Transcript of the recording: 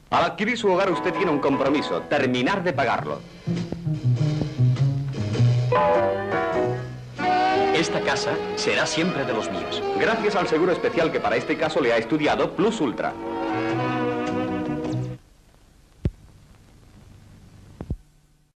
Al adquirir su hogar usted tiene un compromiso, terminar de pagarlo. Esta casa será siempre de los míos. Gracias al seguro especial que para este caso le ha estudiado Plus Ultra.